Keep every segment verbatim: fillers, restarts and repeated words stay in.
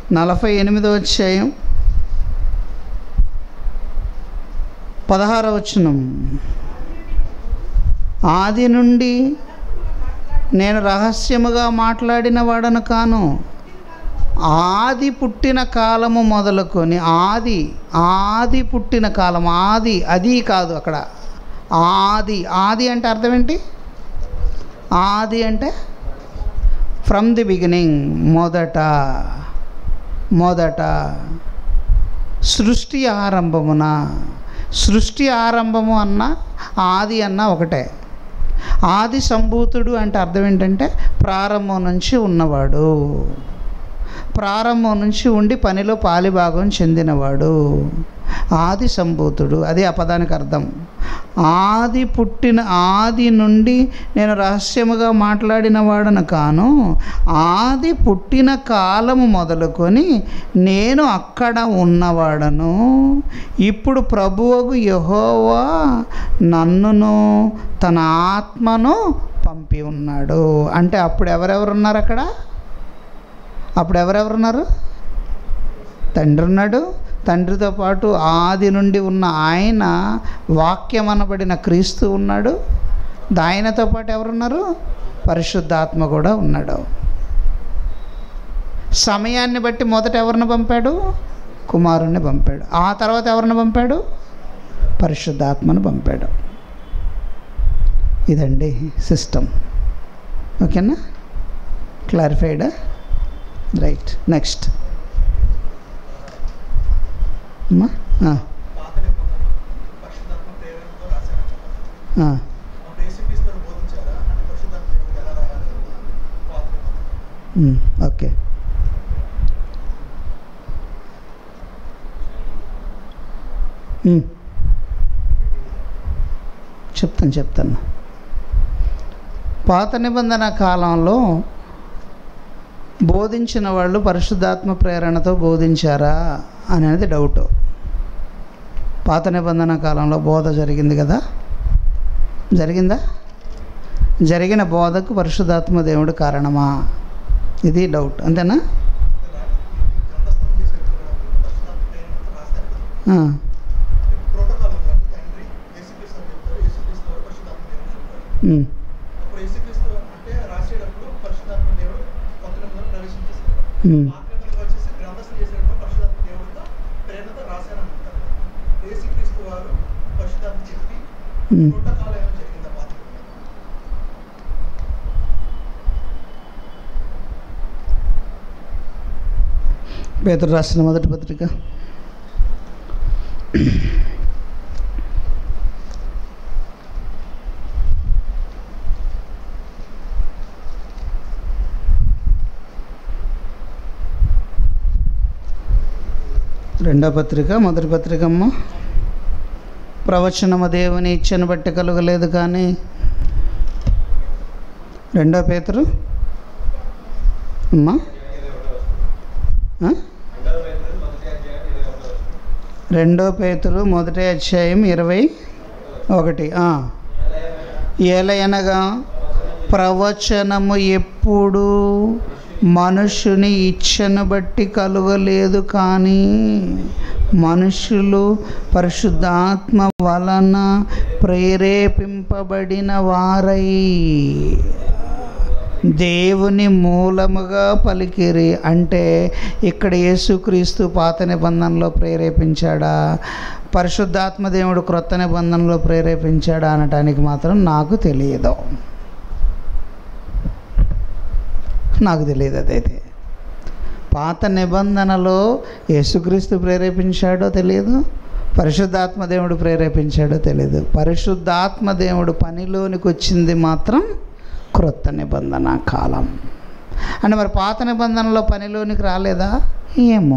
నలభై ఎనిమిదో అధ్యాయం పదహారవ వచనం. ఆది నుండి నేను రహస్యముగా మాట్లాడిన వాడను కాను. ఆది పుట్టిన కాలము మొదలుకొని, ఆది ఆది పుట్టిన కాలం, ఆది అది కాదు అక్కడ. ఆది ఆది అంటే అర్థం ఏంటి? ఆది అంటే ఫ్రమ్ ది బిగినింగ్, మొదట మొదట సృష్టి ఆరంభమున. సృష్టి ఆరంభము అన్న ఆది అన్న ఒకటే. ఆది సంభూతుడు అంటే అర్థం ఏంటంటే ప్రారంభం నుంచి ఉన్నవాడు, ప్రారంభం నుంచి ఉండి పనిలో పాలిభాగం చెందినవాడు. ఆది సంభూతుడు, అది ఆ పదానికి అర్థం. ఆది పుట్టిన, ఆది నుండి నేను రహస్యముగా మాట్లాడిన వాడను కాను. ఆది పుట్టిన కాలము మొదలుకొని నేను అక్కడ ఉన్నవాడను. ఇప్పుడు ప్రభువగు యెహోవా నన్నును తన ఆత్మను పంపి ఉన్నాడు. అంటే అప్పుడు ఎవరెవరు ఉన్నారు అక్కడ? అప్పుడు ఎవరెవరున్నారు? తండ్రి ఉన్నాడు. తండ్రితో పాటు ఆది నుండి ఉన్న ఆయన, వాక్యం అనబడిన క్రీస్తు ఉన్నాడు. ఆయనతో పాటు ఎవరున్నారు? పరిశుద్ధాత్మ కూడా ఉన్నాడు. సమయాన్ని బట్టి మొదట ఎవరిని పంపాడు? కుమారుణ్ణి పంపాడు. ఆ తర్వాత ఎవరిని పంపాడు? పరిశుద్ధాత్మను పంపాడు. ఇదండి సిస్టమ్. ఓకేనా? క్లారిఫైడా? రైట్. నెక్స్ట్ అమ్మా. ఓకే. చెప్తాను చెప్తాను పాత నిబంధన కాలంలో బోధించిన వాళ్ళు పరిశుద్ధాత్మ ప్రేరణతో బోధించారా అనేది డౌట్. పాత నిబంధన కాలంలో బోధ జరిగింది కదా, జరిగిందా? జరిగిన బోధకు పరిశుద్ధాత్మ దేవుడు కారణమా? ఇది డౌట్. అంతేనా? పేతురు రాసిన మొదటి పత్రిక రెండో పత్రిక మొదటి పత్రిక అమ్మ. ప్రవచనము దేవుని ఇచ్చను బట్టి కలుగలేదు కానీ, రెండో పేతురు అమ్మా రెండో పేతురు మొదటి అధ్యాయం ఇరవై ఒకటి. ఏలయనగా ప్రవచనము ఎప్పుడు మనుషుని ఇచ్చను బట్టి కలుగలేదు కానీ మనుషులు పరిశుద్ధాత్మ వలన ప్రేరేపింపబడిన వారై దేవుని మూలముగా పలికిరి. అంటే ఇక్కడ యేసుక్రీస్తు పాత నిబంధనలో ప్రేరేపించాడా, పరిశుద్ధాత్మ దేవుడు క్రొత్త నిబంధనలో ప్రేరేపించాడా అనటానికి మాత్రం నాకు తెలియదు. నాకు తెలియదు. అదైతే పాత నిబంధనలో యేసుక్రీస్తు ప్రేరేపించాడో తెలియదు, పరిశుద్ధాత్మ దేవుడు ప్రేరేపించాడో తెలియదు. పరిశుద్ధాత్మ దేవుడు పనిలోనికి వచ్చింది మాత్రం క్రొత్త నిబంధన కాలం. అంటే మరి పాత నిబంధనలో పనిలోనికి రాలేదా ఏమో.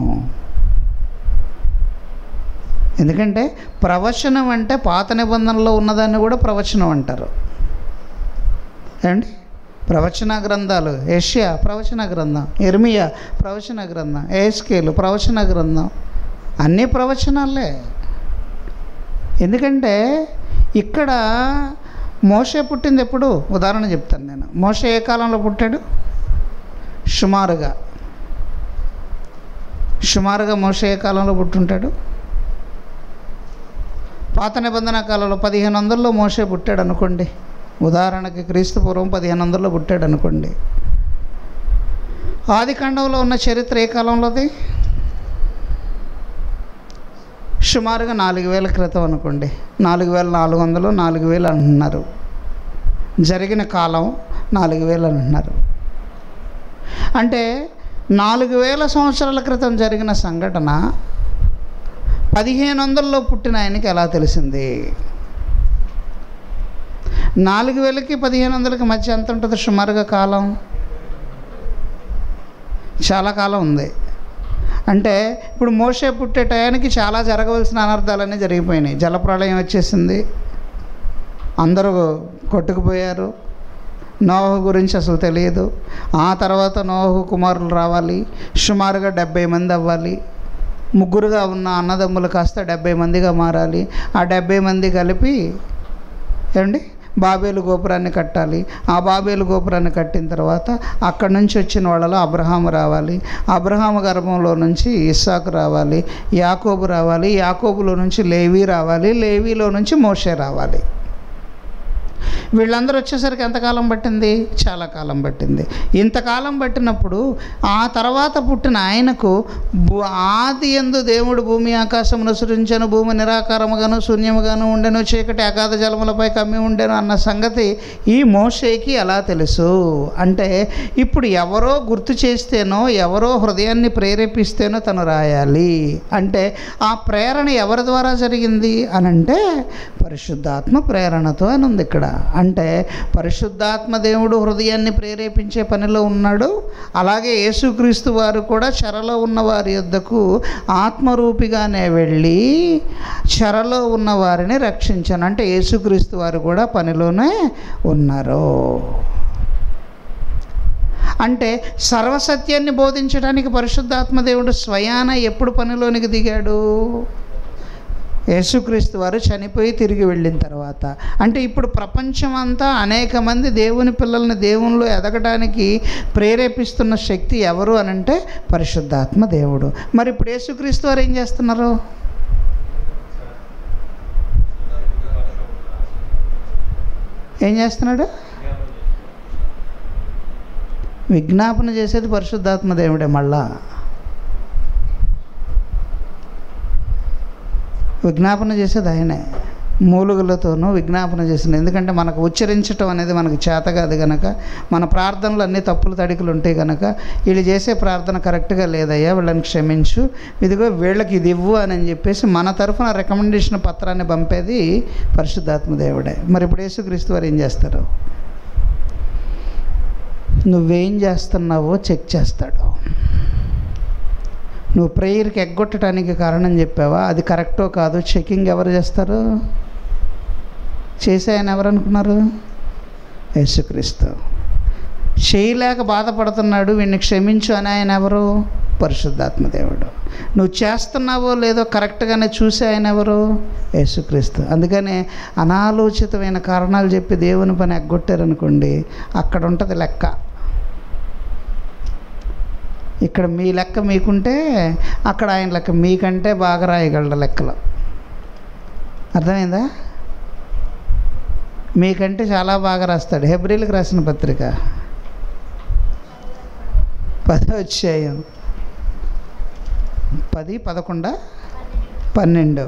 ఎందుకంటే ప్రవచనం అంటే పాత నిబంధనలో ఉన్నదాన్ని కూడా ప్రవచనం అంటారు. ఏమండి? ప్రవచన గ్రంథాలు, యెషయా ప్రవచన గ్రంథం, ఇర్మియా ప్రవచన గ్రంథం, ఎహెజ్కేలు ప్రవచన గ్రంథం, అన్నీ ప్రవచనాలే. ఎందుకంటే ఇక్కడ మోషే పుట్టింది ఎప్పుడు? ఉదాహరణ చెప్తాను నేను. మోషే ఏ కాలంలో పుట్టాడు? సుమారుగా సుమారుగా మోషే ఏ కాలంలో పుట్టుంటాడు? పాత నిబంధన కాలంలో పదిహేను వందల్లో మోషే పుట్టాడు అనుకోండి. ఉదాహరణకి క్రీస్తు పూర్వం పదిహేను వందల్లో పుట్టాడు అనుకోండి. ఆది కాండంలో ఉన్న చరిత్ర ఏ కాలంలోది? సుమారుగా నాలుగు వేల క్రితం అనుకోండి. నాలుగు వేల నాలుగు వందలు నాలుగు వేలు అంటున్నారు. జరిగిన కాలం నాలుగు వేలు అంటున్నారు. అంటే నాలుగు వేల సంవత్సరాల క్రితం జరిగిన సంఘటన పదిహేను వందల్లో పుట్టిన ఆయనకి ఎలా తెలిసింది? నాలుగు వేలకి పదిహేను వందలకి మధ్య ఎంత ఉంటుంది సుమారుగా కాలం? చాలా కాలం ఉంది. అంటే ఇప్పుడు మోషే పుట్టే టయానికి చాలా జరగవలసిన అనర్థాలన్నీ జరిగిపోయినాయి. జలప్రళయం వచ్చేసింది, అందరూ కొట్టుకుపోయారు, నోహు గురించి అసలు తెలియదు. ఆ తర్వాత నోహు కుమారులు రావాలి, సుమారుగా డెబ్భై మంది అవ్వాలి. ముగ్గురుగా ఉన్న అన్నదమ్ములు కాస్త డెబ్భై మందిగా మారాలి. ఆ డెబ్భై మంది కలిపి ఏమండి బాబేలు గోపురాన్ని కట్టాలి. ఆ బాబేలు గోపురాన్ని కట్టిన తర్వాత అక్కడి నుంచి వచ్చిన వాళ్ళలో అబ్రహాము రావాలి. అబ్రహాము గర్భంలో నుంచి ఇస్సాకు రావాలి, యాకోబు రావాలి, యాకోబులో నుంచి లేవి రావాలి, లేవిలో నుంచి మోషే రావాలి. వీళ్ళందరూ వచ్చేసరికి ఎంతకాలం పట్టింది? చాలా కాలం పట్టింది. ఇంతకాలం పట్టినప్పుడు ఆ తర్వాత పుట్టిన ఆయనకు ఆది యందు దేవుడు భూమి ఆకాశమును సృజించెను, భూమి నిరాకారముగాను శూన్యముగాను ఉండెను, చీకటి అగాధ జలములపై కమ్మి ఉండెను అన్న సంగతి ఈ మోషేకి ఎలా తెలుసు అంటే, ఇప్పుడు ఎవరో గుర్తు చేస్తేనో ఎవరో హృదయాన్ని ప్రేరేపిస్తేనో తను రాయాలి. అంటే ఆ ప్రేరణ ఎవరి ద్వారా జరిగింది అని అంటే పరిశుద్ధాత్మ ప్రేరణతో అని ఉంది ఇక్కడ. అంటే పరిశుద్ధాత్మ దేవుడు హృదయాన్ని ప్రేరేపించే పనిలో ఉన్నాడు. అలాగే యేసుక్రీస్తు వారు కూడా చెరలో ఉన్న వారి యొద్దకు ఆత్మరూపిగానే వెళ్ళి చెరలో ఉన్న వారిని రక్షించాను. అంటే యేసుక్రీస్తు వారు కూడా పనిలోనే ఉన్నారు. అంటే సర్వసత్యాన్ని బోధించడానికి పరిశుద్ధాత్మ దేవుడు స్వయాన ఎప్పుడు పనిలోనికి దిగాడు? యేసుక్రీస్తు వారు చనిపోయి తిరిగి వెళ్ళిన తర్వాత. అంటే ఇప్పుడు ప్రపంచం అంతా అనేక మంది దేవుని పిల్లల్ని దేవునిలో ఎదగడానికి ప్రేరేపిస్తున్న శక్తి ఎవరు అని అంటే పరిశుద్ధాత్మ దేవుడు. మరి ఇప్పుడు యేసుక్రీస్తు వారు ఏం చేస్తున్నారు? ఏం చేస్తున్నాడు? విజ్ఞాపన చేసేది పరిశుద్ధాత్మ దేవుడే. మళ్ళా విజ్ఞాపన చేసేది ఆయనే. మూలుగులతోనూ విజ్ఞాపన చేసింది. ఎందుకంటే మనకు ఉచ్చరించటం అనేది మనకు చేత కాదు కనుక, మన ప్రార్థనలు అన్నీ తప్పులు తడికలు ఉంటాయి కనుక వీళ్ళు చేసే ప్రార్థన కరెక్ట్గా లేదయ్యా, వీళ్ళని క్షమించు, ఇదిగో వీళ్ళకి ఇది ఇవ్వు అని చెప్పేసి మన తరఫున రికమెండేషన్ పత్రాన్ని పంపేది పరిశుద్ధాత్మ దేవుడే. మరి ఇప్పుడు యేసుక్రీస్తు వారు ఏం చేస్తారు? నువ్వేం చేస్తున్నావో చెక్ చేస్తాడు. నువ్వు ప్రేయర్కి ఎగ్గొట్టడానికి కారణం చెప్పావా, అది కరెక్టో కాదో చెకింగ్ ఎవరు చేస్తారు? చేసే ఆయన ఎవరు అనుకున్నారు? యేసుక్రీస్తు. చేయలేక బాధపడుతున్నాడు, వీడిని క్షమించు అని ఆయన ఎవరు? పరిశుద్ధాత్మ దేవుడు. నువ్వు చేస్తున్నావో లేదో కరెక్ట్గానే చూసే ఆయన ఎవరు? యేసుక్రీస్తు. అందుకనే అనాలోచితమైన కారణాలు చెప్పి దేవుని పని ఎగ్గొట్టారనుకోండి, అక్కడ ఉంటుంది లెక్క. ఇక్కడ మీ లెక్క మీకుంటే అక్కడ ఆయన లెక్క మీకంటే బాగా రాయగలడు లెక్కలు. అర్థమైందా? మీకంటే చాలా బాగా రాస్తాడు. హెబ్రీలకు రాసిన పత్రిక పదో అధ్యాయం పది పదకొండ పన్నెండు.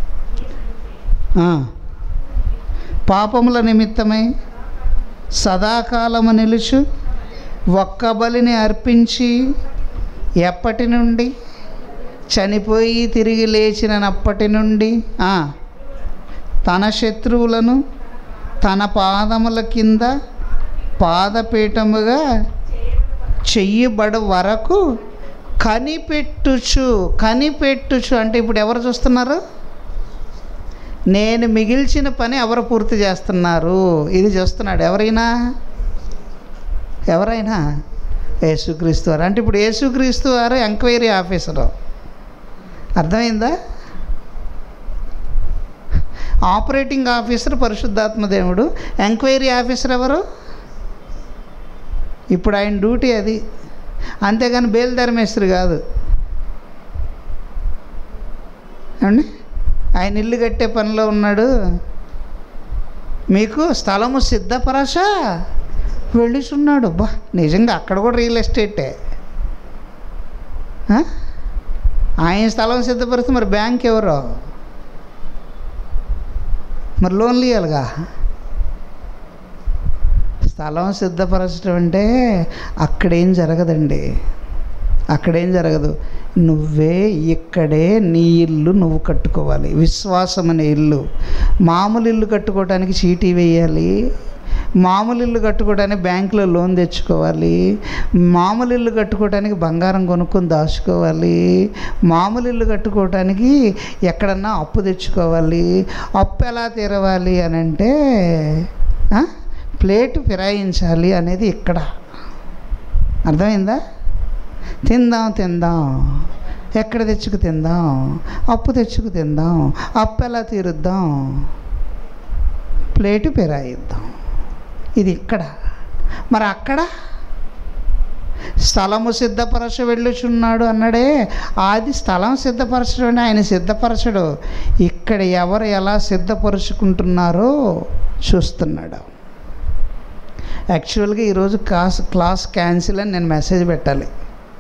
పాపముల నిమిత్తమై సదాకాలము నిలుచు ఒక్క బలిని అర్పించి ఎప్పటి నుండి? చనిపోయి తిరిగి లేచినప్పటి నుండి తన శత్రువులను తన పాదముల కింద పాదపీఠముగా చెయ్యబడు వరకు కనిపెట్టుచు. కనిపెట్టుచు అంటే ఇప్పుడు ఎవరు చూస్తున్నారు? నేను మిగిల్చిన పని ఎవరు పూర్తి చేస్తున్నారు? ఇది చూస్తున్నాడు. ఎవరైనా ఎవరైనా యేసుక్రీస్తు వారు. అంటే ఇప్పుడు యేసుక్రీస్తు వారు ఎంక్వైరీ ఆఫీసరు. అర్థమైందా? ఆపరేటింగ్ ఆఫీసర్ పరిశుద్ధాత్మ దేవుడు. ఎంక్వైరీ ఆఫీసర్ ఎవరు? ఇప్పుడు ఆయన డ్యూటీ అది. అంతేగాని బేల్ధర్మేశ్వరి కాదు. ఏమండి, ఆయన ఇల్లు కట్టే పనిలో ఉన్నాడు. మీకు స్థలము సిద్ధపరచ వెళ్ళుచున్నాడు. బా, నిజంగా అక్కడ కూడా రియల్ ఎస్టేటే. ఆయన స్థలం సిద్ధపరిస్తే మరి బ్యాంక్ ఎవరో, మరి లోన్లు ఇవ్వాలిగా. స్థలం సిద్ధపరచడం అంటే అక్కడేం జరగదండి, అక్కడేం జరగదు. నువ్వే ఇక్కడే నీ ఇల్లు నువ్వు కట్టుకోవాలి. విశ్వాసం అనే ఇల్లు. మామూలు ఇల్లు కట్టుకోవడానికి చీటీ వేయాలి, మామూలు ఇల్లు కట్టుకోవడానికి బ్యాంకులో లోన్ తెచ్చుకోవాలి, మామూలు ఇల్లు కట్టుకోవడానికి బంగారం కొనుక్కొని దాచుకోవాలి, మామూలు ఇల్లు కట్టుకోవడానికి ఎక్కడన్నా అప్పు తెచ్చుకోవాలి. అప్పు ఎలా తీరవాలి అని అంటే ప్లేటు ఫిరాయించాలి అనేది ఇక్కడ. అర్థమైందా? తిందాం తిందాం, ఎక్కడ తెచ్చుకు తిందాం, అప్పు తెచ్చుకు తిందాం, అప్పు ఎలా తీరుద్దాం, ప్లేటు ఫిరాయిద్దాం. ఇది ఇక్కడ. మరి అక్కడ స్థలము సిద్ధపరచ వెళ్ళుచున్నాడు అన్నాడే, అది స్థలం సిద్ధపరచడం ఆయన సిద్ధపరచడు. ఇక్కడ ఎవరు ఎలా సిద్ధపరుచుకుంటున్నారో చూస్తున్నాడు. యాక్చువల్గా ఈరోజు క్లాస్ క్లాస్ క్యాన్సిల్ అని నేను మెసేజ్ పెట్టాలి.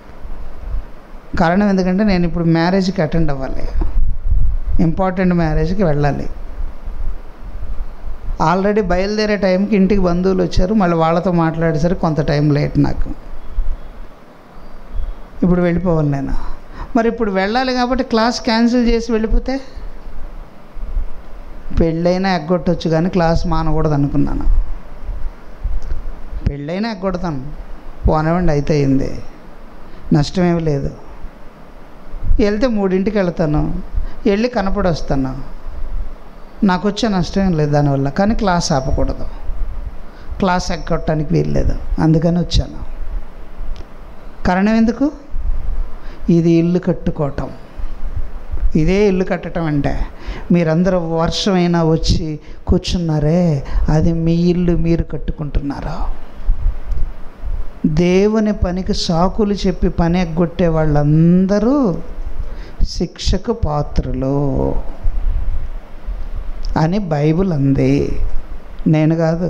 కారణం ఎందుకంటే నేను ఇప్పుడు మ్యారేజ్కి అటెండ్ అవ్వాలి, ఇంపార్టెంట్ మ్యారేజ్కి వెళ్ళాలి. ఆల్రెడీ బయలుదేరే టైంకి ఇంటికి బంధువులు వచ్చారు, మళ్ళీ వాళ్ళతో మాట్లాడేసరికి కొంత టైం లేట్ నాకు. ఇప్పుడు వెళ్ళిపోవాలి నేను. మరి ఇప్పుడు వెళ్ళాలి కాబట్టి క్లాస్ క్యాన్సిల్ చేసి వెళ్ళిపోతే పెళ్ళైనా ఎగ్గొట్టవచ్చు కానీ క్లాస్ మానకూడదు అనుకున్నాను. పెళ్ళైనా ఎగ్గొడతాను, పోనివ్వండి, అయితే అయింది, నష్టమేమి లేదు. వెళ్తే మూడింటికి వెళ్తాను, వెళ్ళి కనపడి వస్తాను, నాకు వచ్చే నష్టం ఏం లేదు దానివల్ల. కానీ క్లాస్ ఆపకూడదు, క్లాస్ ఎగ్గొట్టడానికి వీల్లేదు, అందుకని వచ్చాను. కారణం ఎందుకు? ఇది ఇల్లు కట్టుకోవటం. ఇదే ఇల్లు కట్టడం అంటే మీరందరూ వర్షమైనా వచ్చి కూర్చున్నారే, అది మీ ఇల్లు మీరు కట్టుకుంటున్నారా? దేవుని పనికి సాకులు చెప్పి పని ఎగ్గొట్టే వాళ్ళందరూ శిక్షకు పాత్రులు అని బైబిల్ అంది, నేను కాదు.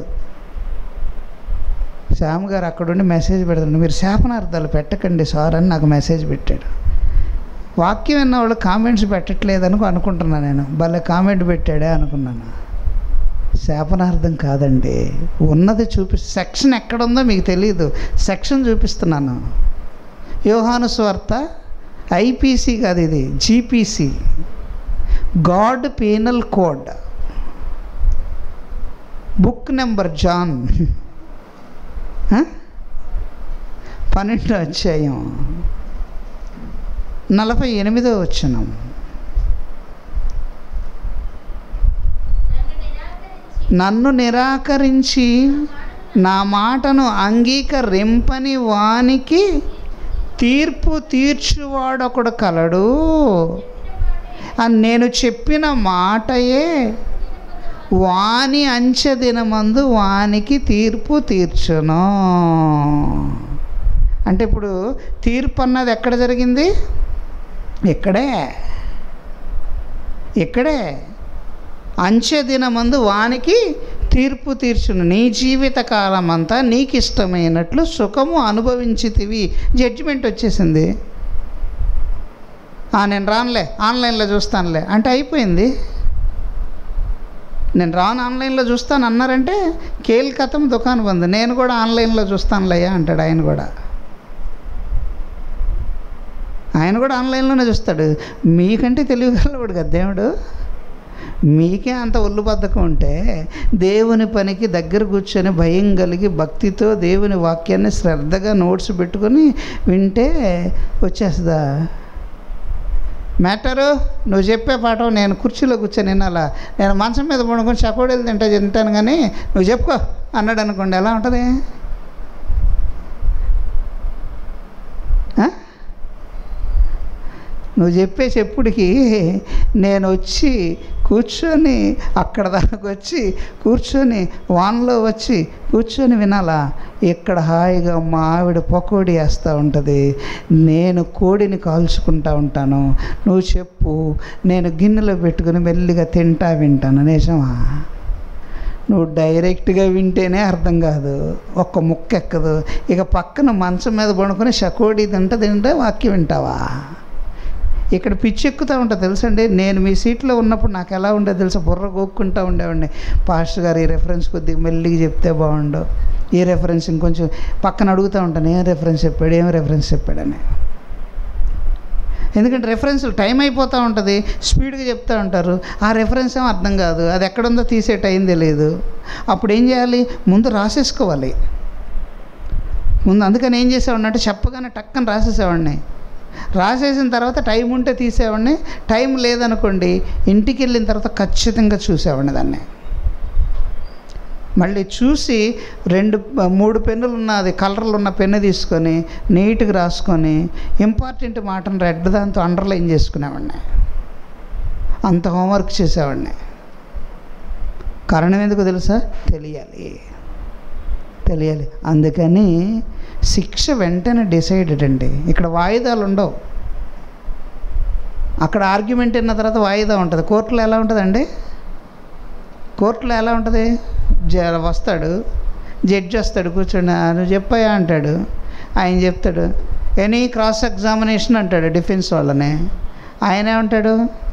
శ్యామ్ గారు అక్కడుండి మెసేజ్ పెడతాడు, మీరు శాపనార్థాలు పెట్టకండి సార్ అని నాకు మెసేజ్ పెట్టాడు. వాక్యం విన్న వాళ్ళు కామెంట్స్ పెట్టట్లేదని అనుకుంటున్నాను నేను. భలే కామెంట్ పెట్టాడే అనుకున్నాను. శాపనార్థం కాదండి, ఉన్నది చూపి. సెక్షన్ ఎక్కడుందో మీకు తెలియదు, సెక్షన్ చూపిస్తున్నాను. యోహాను సువార్త ఐపీసీ కాదు, ఇది GPC, God penal code, book number John, పన్నెండో అధ్యాయం నలభై ఎనిమిదో వచనం. నన్ను నిరాకరించి నా మాటను అంగీకరింపని వానికి తీర్పు తీర్చువాడొకడు కలడు అని నేను చెప్పిన మాటయే వాని అంచె దినమందు వానికి తీర్పు తీర్చును. అంటే ఇప్పుడు తీర్పు అన్నది ఎక్కడ జరిగింది? ఇక్కడే, ఇక్కడే. అంచె దినమందు వానికి తీర్పు తీర్చును. నీ జీవిత కాలం అంతా నీకు ఇష్టమైనట్లు సుఖము అనుభవించితివి. జడ్జిమెంట్ వచ్చేసింది. నేను రానులే, ఆన్లైన్లో చూస్తానులే అంటే అయిపోయింది. నేను రాను, ఆన్లైన్లో చూస్తాను అన్నారంటే కేల్ కథం దుకాణం బంద్. నేను కూడా ఆన్లైన్లో చూస్తానులయ్యా అంటాడు ఆయన కూడా. ఆయన కూడా ఆన్లైన్లోనే చూస్తాడు. మీకంటే తెలివిగలవాడు కదా దేవుడు. మీకే అంత ఒళ్ళు బద్ధకం ఉంటే దేవుని పనికి దగ్గర కూర్చొని భయం కలిగి భక్తితో దేవుని వాక్యాన్ని శ్రద్ధగా నోట్స్ పెట్టుకొని వింటే వచ్చేస్తుందా మ్యాటరు? నువ్వు చెప్పే పాఠం నేను కుర్చీలో కూర్చొని వినాలా? నేను మంచం మీద పడుకొని చకోడీలు తింటే తింటాను కానీ నువ్వు చెప్పుకో అన్నాడు అనుకోండి, ఎలా ఉంటుంది? నువ్వు చెప్పే చెప్పుడికి నేను వచ్చి కూర్చొని అక్కడ దాకా వచ్చి కూర్చొని వానలో వచ్చి కూర్చొని వినాలా? ఇక్కడ హాయిగా మా ఆవిడ పకోడీ వేస్తూ ఉంటుంది, నేను కోడిని కాల్చుకుంటూ ఉంటాను. నువ్వు చెప్పు, నేను గిన్నెలో పెట్టుకుని మెల్లిగా తింటా వింటాను. నిజమా? నువ్వు డైరెక్ట్గా వింటేనే అర్థం కాదు, ఒక్క ముక్క ఎక్కదు. ఇక పక్కన మంచం మీద పడుకొని షకోడీ తింట తింటే వాక్యం వింటావా? ఇక్కడ పిచ్చి ఎక్కుతూ ఉంటుంది తెలుసండి. నేను మీ సీట్లో ఉన్నప్పుడు నాకు ఎలా ఉండేది తెలుసా? బుర్ర గోక్కుంటూ ఉండేవాడిని. పాస్టర్ గారు ఈ రెఫరెన్స్ కొద్దిగా మెల్లిగా చెప్తే బాగుండు, ఈ రెఫరెన్స్ ఇంకొంచెం పక్కన అడుగుతూ ఉంటాను, ఏం రెఫరెన్స్ చెప్పాడు ఏం రెఫరెన్స్ చెప్పాడని. ఎందుకంటే రెఫరెన్స్లు టైం అయిపోతూ ఉంటుంది, స్పీడ్గా చెప్తూ ఉంటారు. ఆ రెఫరెన్స్ ఏమో అర్థం కాదు, అది ఎక్కడుందో తీసే టైం తెలియదు. అప్పుడు ఏం చేయాలి? ముందు రాసేసుకోవాలి ముందు. అందుకని ఏం చేసేవాడిని అంటే చెప్పగానే టక్కని రాసేసేవాడిని. రాసేసిన తర్వాత టైం ఉంటే తీసేవాడిని, టైం లేదనుకోండి ఇంటికి వెళ్ళిన తర్వాత ఖచ్చితంగా చూసేవాడిని దాన్ని. మళ్ళీ చూసి రెండు మూడు పెన్నులు ఉన్న అది కలర్లు ఉన్న పెన్ను తీసుకొని నీట్గా రాసుకొని ఇంపార్టెంట్ మాటను రెడ్ దాంతో అండర్లైన్ చేసుకునేవాడిని. అంత హోంవర్క్ చేసేవాడిని. కారణం ఎందుకు తెలుసా? తెలియాలి తెలియాలి అందుకని శిక్ష వెంటనే డిసైడెడ్ అండి. ఇక్కడ వాయిదాలు ఉండవు. అక్కడ ఆర్గ్యుమెంట్ అయిన తర్వాత వాయిదా ఉంటుంది. కోర్టులో ఎలా ఉంటుందండి? కోర్టులో ఎలా ఉంటుంది? జ వస్తాడు జడ్జి వస్తాడు, కూర్చొని నువ్వు చెప్పాయా అంటాడు. ఆయన చెప్తాడు ఎనీ క్రాస్ ఎగ్జామినేషన్ అంటాడు డిఫెన్స్ వాళ్ళని. ఆయన ఏమంటాడు?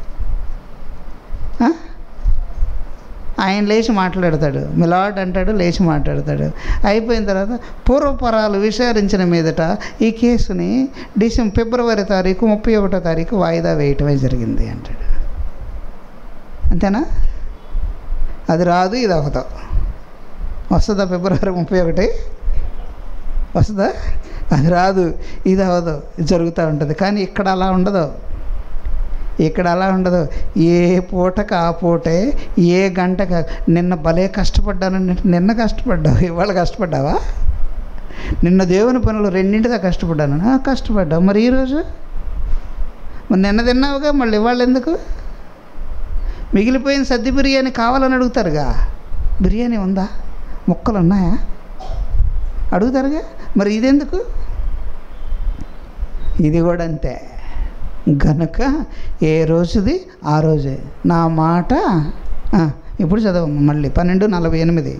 ఆయన లేచి మాట్లాడతాడు, మిలాడ్ అంటాడు, లేచి మాట్లాడతాడు. అయిపోయిన తర్వాత పూర్వపరాలు విచారించిన మీదట ఈ కేసుని డిసెంబర్ ఫిబ్రవరి తారీఖు ముప్పై ఒకటో తారీఖు వాయిదా వేయటమే జరిగింది అంటాడు. అంతేనా? అది రాదు, ఇది అవదు. వస్తుందా? ఫిబ్రవరి ముప్పై ఒకటి వస్తుందా? అది రాదు, ఇది అవదు, ఇది జరుగుతూ ఉంటుంది. కానీ ఇక్కడ అలా ఉండదు. ఇక్కడ అలా ఉండదు. ఏ పూటకు ఆ పూటే, ఏ గంటకు. నిన్న భలే కష్టపడ్డాను, నిన్న కష్టపడ్డావు, ఇవాళ కష్టపడ్డావా? నిన్న దేవుని పనులు రెండింటిదా కష్టపడ్డాను, కష్టపడ్డావు. మరి ఈరోజు మరి నిన్న తిన్నావుగా, మళ్ళీ ఇవాళ ఎందుకు? మిగిలిపోయిన సద్ది బిర్యానీ కావాలని అడుగుతారుగా. బిర్యానీ ఉందా, ముక్కలు ఉన్నాయా అడుగుతారుగా. మరి ఇదెందుకు? ఇది కూడా అంతే. గనుక ఏ రోజుది ఆ రోజే నా మాట. ఇప్పుడు చదవము మళ్ళీ పన్నెండు నలభై ఎనిమిది.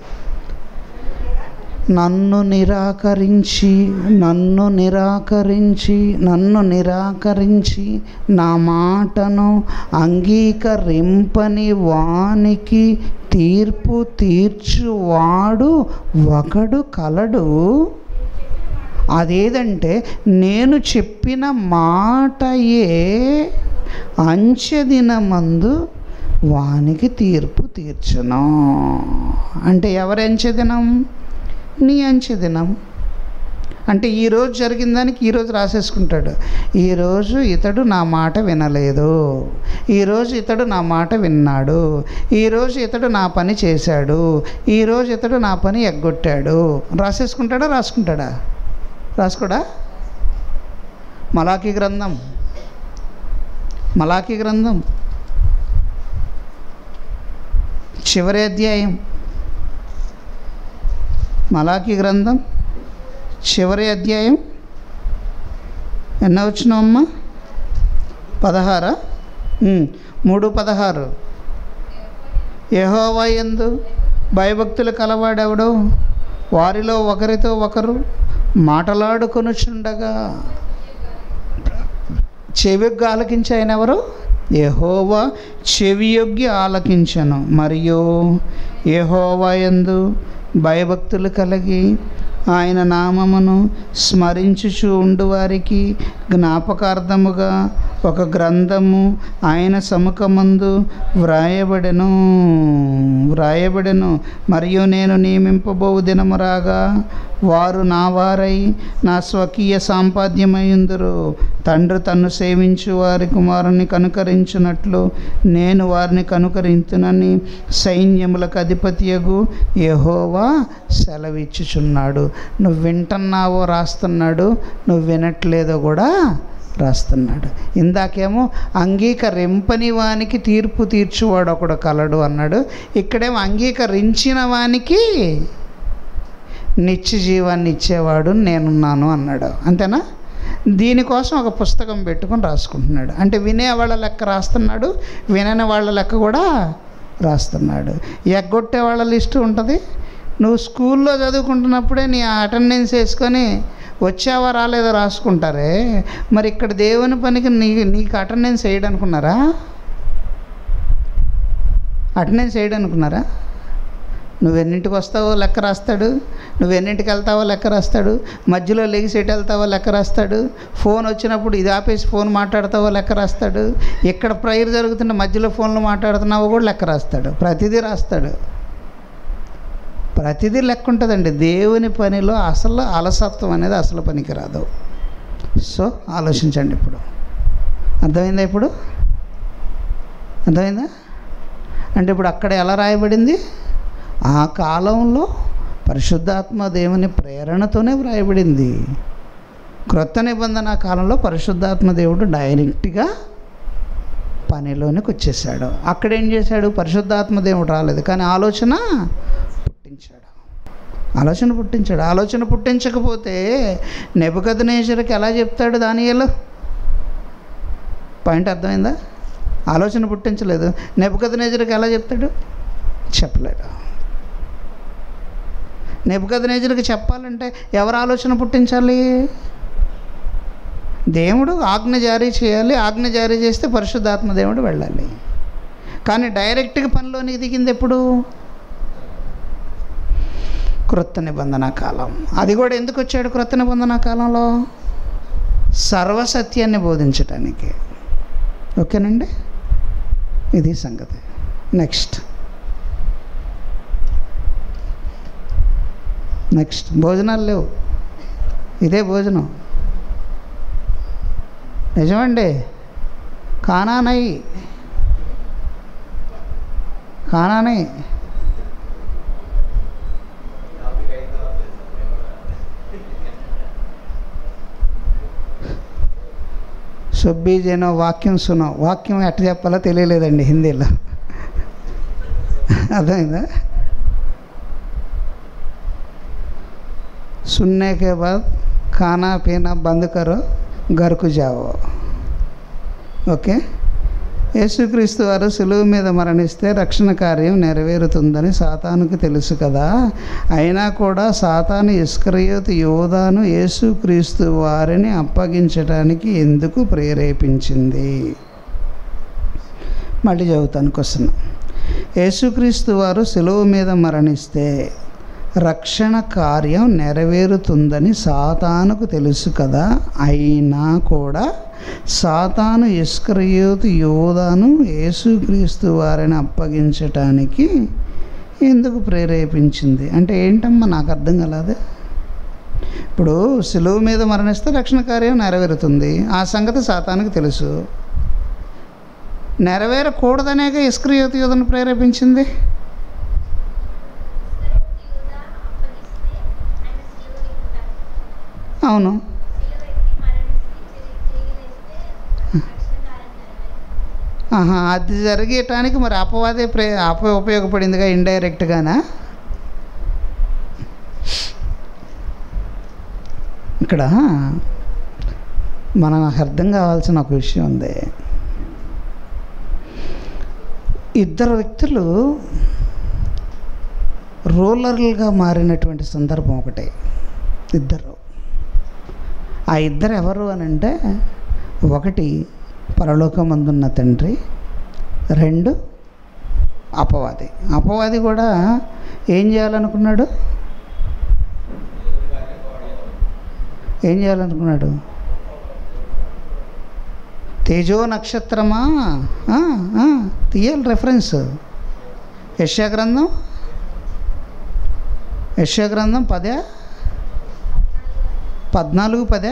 నన్ను నిరాకరించి నన్ను నిరాకరించి నన్ను నిరాకరించి నా మాటను అంగీకరింపని వానికి తీర్పు తీర్చువాడు ఒకడు కలడు. అదేదంటే నేను చెప్పిన మాటయే అంచెదినమందు వానికి తీర్పు తీర్చును. అంటే ఎవరి అంచెదినం? నీ అంచెదినం. అంటే ఈరోజు జరిగిన దానికి ఈరోజు రాసేసుకుంటాడు. ఈరోజు ఇతడు నా మాట వినలేదు, ఈరోజు ఇతడు నా మాట విన్నాడు, ఈరోజు ఇతడు నా పని చేశాడు, ఈరోజు ఇతడు నా పని ఎగ్గొట్టాడు. రాసేసుకుంటాడా? రాసుకుంటాడా? రాసుకోడా? మలాకీ గ్రంథం మలాకీ గ్రంథం చివరి అధ్యాయం. మలాకీ గ్రంథం చివరి అధ్యాయం ఎన్న వచ్చినావమ్మా? పదహారా? మూడు పదహారు. యెహోవా యందు భయభక్తులు కలవాడెవడో వారిలో ఒకరితో ఒకరు మాటలాడుకొనుచుండగా చెవియొగ్గి ఆలకించి ఆయన ఎవరు? యెహోవా చెవియొగ్గి ఆలకించను. మరియు యెహోవా యందు భయభక్తులు కలిగి ఆయన నామమును స్మరించుచు ఉండు వారికి జ్ఞాపకార్థముగా ఒక గ్రంథము ఆయన సముఖమందు వ్రాయబడెను వ్రాయబడెను మరియు నేను నియమింపబో దినము రాగా వారు నా వారై నా స్వకీయ సంపాద్యమైందురు. తండ్రి తన్ను సేవించు వారి కుమారుని కనుకరించున్నట్లు నేను వారిని కనుకరించునని సైన్యములకు అధిపతియగు యెహోవా సెలవిచ్చుచున్నాడు. నువ్వు వింటున్నావో రాస్తున్నాడు, నువ్వు వినట్లేదో కూడా రాస్తున్నాడు. ఇందాకేమో అంగీకరింపని వానికి తీర్పు తీర్చువాడు ఒకడు కలడు అన్నాడు. ఇక్కడేమో అంగీకరించిన వానికి నిత్య జీవాన్ని ఇచ్చేవాడు నేనున్నాను అన్నాడు. అంతేనా? దీనికోసం ఒక పుస్తకం పెట్టుకొని రాసుకుంటున్నాడు. అంటే వినే వాళ్ళ లెక్క రాస్తున్నాడు, వినని వాళ్ళ లెక్క కూడా రాస్తున్నాడు. ఎగ్గొట్టే వాళ్ళ లిస్టు ఉంటుంది. నువ్వు స్కూల్లో చదువుకుంటున్నప్పుడే నీ అటెండెన్స్ వేసుకొని వచ్చావా రాలేదో రాసుకుంటారే, మరి ఇక్కడ దేవుని పనికి నీ నీకు అటెండెన్స్ వేయడనుకున్నారా? అటెండెన్స్ వేయడనుకున్నారా? నువ్వెన్నింటికి వస్తావో లెక్క రాస్తాడు, నువ్వెన్నింటికి వెళ్తావో లెక్క రాస్తాడు, మధ్యలో లెగిసి ఎటు వెళ్తావో లెక్క రాస్తాడు, ఫోన్ వచ్చినప్పుడు ఇది ఆపేసి ఫోన్ మాట్లాడతావో లెక్క రాస్తాడు, ఇక్కడ ప్రేయర్ జరుగుతుంటే మధ్యలో ఫోన్లో మాట్లాడుతున్నావో కూడా లెక్క రాస్తాడు. ప్రతిదీ రాస్తాడు, ప్రతిదీ లెక్క ఉంటుందండి. దేవుని పనిలో అసలు అలసత్వం అనేది అసలు పనికి రాదు. సో ఆలోచించండి. ఇప్పుడు అర్థమైందా? ఇప్పుడు అర్థమైందా? అంటే ఇప్పుడు అక్కడ ఎలా రాయబడింది? ఆ కాలంలో పరిశుద్ధాత్మ దేవుని ప్రేరణతోనే వ్రాయబడింది. క్రొత్త నిబంధన కాలంలో పరిశుద్ధాత్మ దేవుడు డైరెక్ట్గా పనిలోనికి వచ్చేసాడు. అక్కడేం చేశాడు? పరిశుద్ధాత్మ దేవుడు రాలేదు, కానీ ఆలోచన పుట్టించాడు. ఆలోచన పుట్టించాడు. ఆలోచన పుట్టించకపోతే నెబుకద్నెజరుకి ఎలా చెప్తాడు దానియేలు? పాయింట్ అర్థమైందా? ఆలోచన పుట్టించలేదు, నెబుకద్నెజరుకి ఎలా చెప్తాడు? చెప్పలేడు. నెబుకద్నెజరుకి చెప్పాలంటే ఎవరు ఆలోచన పుట్టించాలి? దేవుడు ఆజ్ఞ జారీ చేయాలి. ఆజ్ఞ జారీ చేస్తే పరిశుద్ధాత్మ దేవుడు వెళ్ళాలి. కానీ డైరెక్ట్గా పనిలోనికి దిగింది ఎప్పుడు? క్రొత్త నిబంధన కాలం. అది కూడా ఎందుకు వచ్చాడు క్రొత్త నిబంధన కాలంలో? సర్వసత్యాన్ని బోధించటానికి. ఓకేనండి, ఇది సంగతి. నెక్స్ట్ నెక్స్ట్ భోజనాలు లేవు, ఇదే భోజనం. నిజమండి. కానానై కానానై సుబ్బీజేనో వాక్యం సునో. వాక్యం ఎట్ట చెప్పాలో తెలియలేదండి హిందీలో. అర్థమైందా? सुनने के बाद खाना पीना बंद करो, घर को जाओ. ఓకే. యేసుక్రీస్తు వారు సులువు మీద మరణిస్తే రక్షణ కార్యం నెరవేరుతుందని సాతానుకు తెలుసు కదా. అయినా కూడా సాతాను ఇస్కరియోతు యోధాను యేసుక్రీస్తు వారిని అప్పగించడానికి ఎందుకు ప్రేరేపించింది? మళ్ళీ చదువుతాను క్వశ్చన్. యేసుక్రీస్తు వారు సులువు మీద మరణిస్తే రక్షణ కార్యం నెరవేరుతుందని సాతానుకు తెలుసు కదా. అయినా కూడా సాతాను ఇస్కరియోతు యోధాను యేసుక్రీస్తు వారిని అప్పగించటానికి ఎందుకు ప్రేరేపించింది అంటే ఏంటమ్మా? నాకు అర్థం కాలేదు. ఇప్పుడు సిలువ మీద మరణిస్తే రక్షణ కార్యం నెరవేరుతుంది, ఆ సంగతి సాతానుకు తెలుసు. నెరవేరకూడదనేగా ఇస్కరియోతు యోధను ప్రేరేపించింది. అవును. ఆహా, అది జరిగేటానికి మరి అపవాదే ప్రే అప ఉపయోగపడిందిగా ఇండైరెక్ట్గానా? ఇక్కడ మనకు అర్థం కావాల్సిన ఒక విషయం ఉంది. ఇద్దరు వ్యక్తులు రూలర్లుగా మారినటువంటి సందర్భం ఒకటే. ఇద్దరు. ఆ ఇద్దరు ఎవరు అని అంటే, ఒకటి పరలోకమందున్న తండ్రి, రెండు అపవాది. అపవాది కూడా ఏం చేయాలనుకున్నాడు? ఏం చేయాలనుకున్నాడు? తేజో నక్షత్రమా తీయాలి. రెఫరెన్స్ యెషయా గ్రంథం, యెషయా గ్రంథం పదే పద్నాలుగు పదే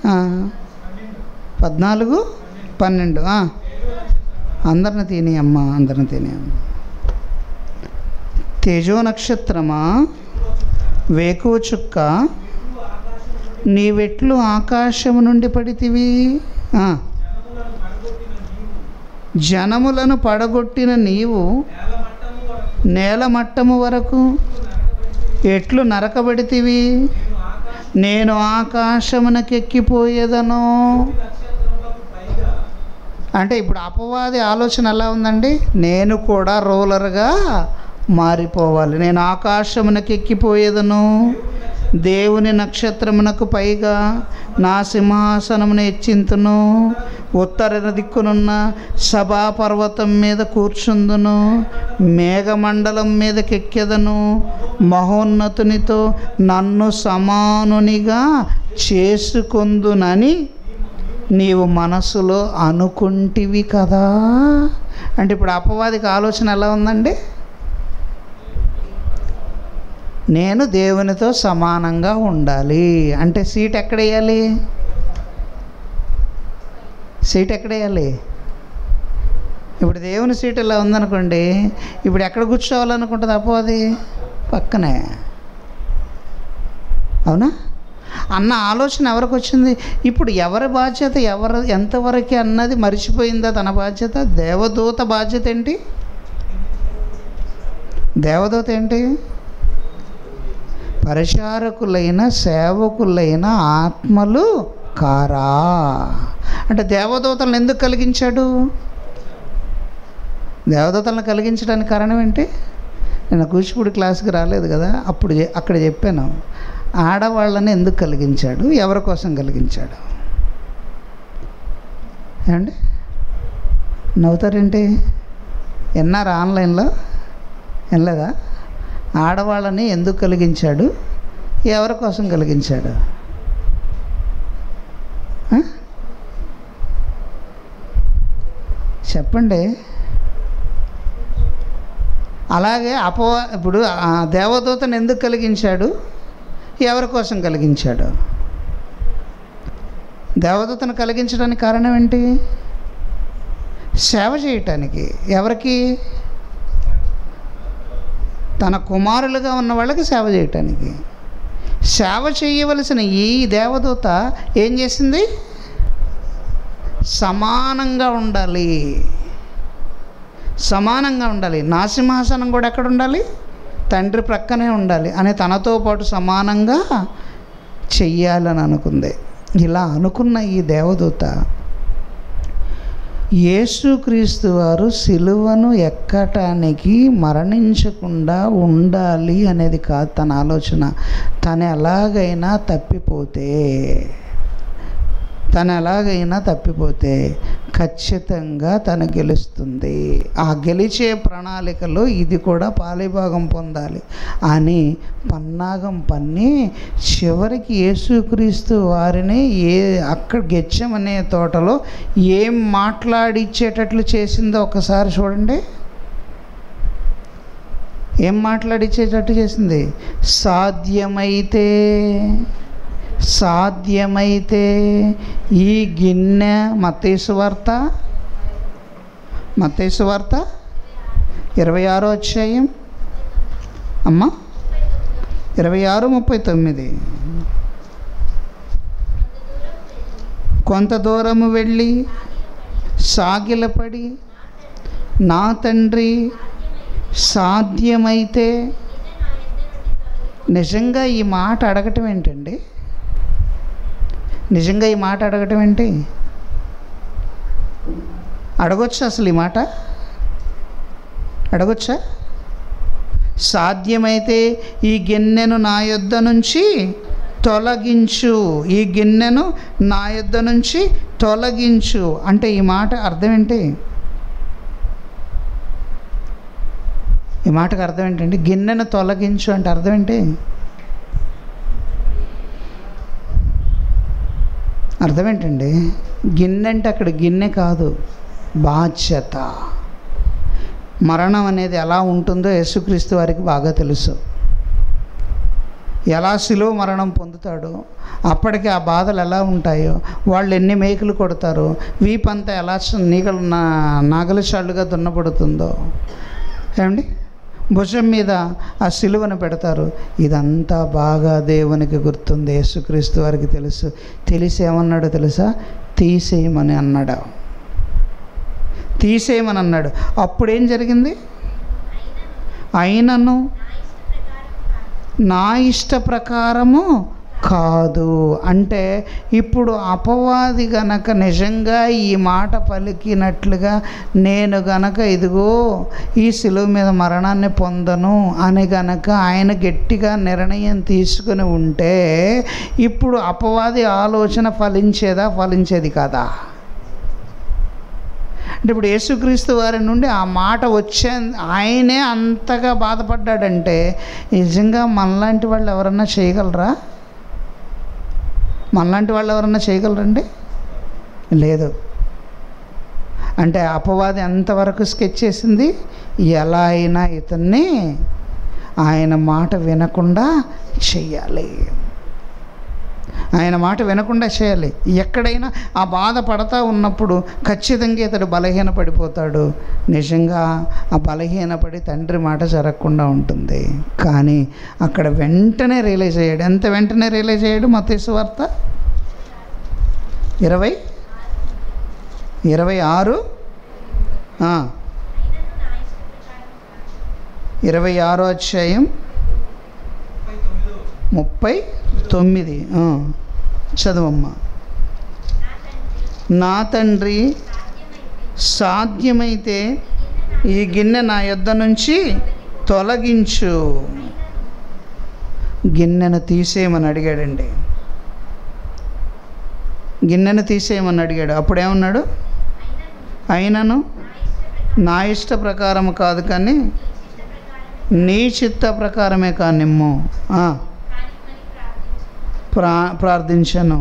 పద్నాలుగు పన్నెండు. అందరిని తిని అమ్మ, అందరిని తిని అమ్మ. తేజో నక్షత్రమా, వేకువ చుక్క, నీవెట్లు ఆకాశము నుండి పడితివి. జనములను పడగొట్టిన నీవు నేల మట్టము వరకు ఎట్లు నరకబడితివి, నేను ఆకాశమునకెక్కిపోయేదను. అంటే ఇప్పుడు అపవాది ఆలోచన ఎలా ఉందండి? నేను కూడా రోలర్గా మారిపోవాలి, నేను ఆకాశమునకు ఎక్కిపోయేదను, దేవుని నక్షత్రమునకు పైగా నా సింహాసనమును హెచ్చింతును, ఉత్తర దిక్కునున్న సభాపర్వతం మీద కూర్చుందును, మేఘమండలం మీదకెక్కెదను, మహోన్నతునితో నన్ను సమానునిగా చేసుకొందునని నీవు మనసులో అనుకుంటివి కదా. అంటే ఇప్పుడు అపవాదికి ఆలోచన ఎలా ఉందండి? నేను దేవునితో సమానంగా ఉండాలి అంటే సీట్ ఎక్కడ వేయాలి? సీట్ ఎక్కడ వేయాలి? ఇప్పుడు దేవుని సీట్ ఇలా ఉందనుకోండి, ఇప్పుడు ఎక్కడ కూర్చోవాలనుకుంటుంది అపవాది? పక్కనే. అవునా అన్న ఆలోచన ఎవరికి వచ్చింది? ఇప్పుడు ఎవరి బాధ్యత, ఎవరు ఎంతవరకు అన్నది మర్చిపోయిందా తన బాధ్యత? దేవదూత బాధ్యత ఏంటి? దేవదూత ఏంటి? పరిచారకులైన సేవకులైన ఆత్మలు కారా. అంటే దేవదూతలను ఎందుకు కలిగించాడు? దేవదూతలను కలిగించడానికి కారణం ఏంటి? నేను కూచిపూడి క్లాస్కి రాలేదు కదా, అప్పుడు అక్కడ చెప్పాను. ఆడవాళ్ళని ఎందుకు కలిగించాడు, ఎవరి కోసం కలిగించాడు? ఏమండి నవ్వుతారేంటి? విన్నారా? ఆన్లైన్లో వినలేదా? ఆడవాళ్ళని ఎందుకు కలిగించాడు, ఎవరి కోసం కలిగించాడు? చెప్పండి. అలాగే అపవా ఇప్పుడు దేవదూతను ఎందుకు కలిగించాడు, ఎవరి కోసం కలిగించాడు? దేవదూతను కలిగించడానికి కారణం ఏంటి? సేవ చేయటానికి. ఎవరికి? తన కుమారులుగా ఉన్న వాళ్ళకి సేవ చేయటానికి. సేవ చేయవలసిన ఈ దేవదూత ఏం చేసింది? సమానంగా ఉండాలి, సమానంగా ఉండాలి. నా సింహాసనం కూడా ఎక్కడ ఉండాలి? తండ్రి ప్రక్కనే ఉండాలి అని తనతో పాటు సమానంగా చెయ్యాలని అనుకుంది. ఇలా అనుకున్న ఈ దేవదూత యేసుక్రీస్తు వారు సిలువను ఎక్కటానికి మరణించకుండా ఉండాలి అనేది కాదు తన ఆలోచన. తను ఎలాగైనా తప్పిపోతే తను ఎలాగైనా తప్పిపోతే ఖచ్చితంగా తను గెలుస్తుంది, ఆ గెలిచే ప్రణాళికలో ఇది కూడా పాలిభాగం పొందాలి అని పన్నాగం పన్ని చివరికి యేసుక్రీస్తు వారిని ఏ అక్కడ గెచ్చమనే తోటలో ఏం మాట్లాడిచ్చేటట్లు చేసిందో ఒకసారి చూడండి. ఏం మాట్లాడిచ్చేటట్టు చేసింది? సాధ్యమైతే సాధ్యమైతే ఈ గిన్నె, మత్తయి సువార్త మత్తయి సువార్త ఇరవై ఆరో అధ్యాయం అమ్మ ఇరవై ఆరు ముప్పై తొమ్మిది. కొంత దూరము వెళ్ళి సాగిలపడి, నా తండ్రి సాధ్యమైతే. నిజంగా ఈ మాట అడగటం ఏంటండి? నిజంగా ఈ మాట అడగటం ఏంటి? అడగొచ్చా అసలు? ఈ మాట అడగొచ్చా? సాధ్యమైతే ఈ గిన్నెను నా యొద్ద నుంచి తొలగించు, ఈ గిన్నెను నా యొద్ద నుంచి తొలగించు అంటే ఈ మాట అర్థం ఏంటి? ఈ మాటకు అర్థం ఏంటండి? గిన్నెను తొలగించు అంటే అర్థం ఏంటి? అర్థం ఏంటండి? గిన్నె అంటే అక్కడ గిన్నె కాదు, బాధ్యత. మరణం అనేది ఎలా ఉంటుందో యేసుక్రీస్తు వారికి బాగా తెలుసు. ఎలా సిలువ మరణం పొందుతాడో, అప్పటికి ఆ బాధలు ఎలా ఉంటాయో, వాళ్ళు ఎన్ని మేకులు కొడతారో, వీపంతా ఎలా నీగలు నా నాగల చాళ్ళుగా దున్నపడుతుందో. ఏమండి భుజం మీద ఆ సిలువను పెడతారు. ఇదంతా బాగా దేవునికి గుర్తుంది, యేసుక్రీస్తు వారికి తెలుసు. తెలిసి ఏమన్నాడో తెలుసా? తీసేయమని అన్నాడు. తీసేయమని అన్నాడు. అప్పుడేం జరిగింది? అయినను నా ఇష్ట ప్రకారము కాదు. అంటే ఇప్పుడు అపవాది గనక నిజంగా ఈ మాట పలికినట్లుగా నేను గనక ఇదిగో ఈ శిలువ మీద మరణాన్ని పొందను అని గనక ఆయన గట్టిగా నిర్ణయం తీసుకుని ఉంటే ఇప్పుడు అపవాది ఆలోచన ఫలించేదా? ఫలించేది కాదా? అంటే ఇప్పుడు యేసుక్రీస్తు వారి నుండి ఆ మాట వచ్చే ఆయనే అంతగా బాధపడ్డాడంటే నిజంగా మనలాంటి వాళ్ళు ఎవరన్నా చేయగలరా? మనలాంటి వాళ్ళు ఎవరన్నా చేయగలరండి? లేదు. అంటే అపవాది ఎంతవరకు స్కెచ్ చేసింది? ఎలా అయినా ఇతన్ని ఆయన మాట వినకుండా చెయ్యాలి, ఆయన మాట వినకుండా చేయాలి. ఎక్కడైనా ఆ బాధ పడతా ఉన్నప్పుడు ఖచ్చితంగా ఇతడు బలహీన పడిపోతాడు. నిజంగా ఆ బలహీనపడి తండ్రి మాట జరగకుండా ఉంటుంది. కానీ అక్కడ వెంటనే రియలైజ్ అయ్యాడు. ఎంత వెంటనే రియలైజ్ అయ్యాడు? మత్తయి సువార్త ఇరవై ఇరవై ఆరు ఇరవై ఆరో అధ్యాయం ముప్పై తొమ్మిది చదువమ్మా. నా తండ్రి, సాధ్యమైతే ఈ గిన్నె నా యొద్ద నుంచి తొలగించు. గిన్నెను తీసేయమని అడిగాడండి. గిన్నెను తీసేయమని అడిగాడు. అప్పుడేమన్నాడు? అయినను నా ఇష్ట ప్రకారం కాదు కానీ నీ చిత్త ప్రకారమే కానిమ్ము ప్రా ప్రార్థించను.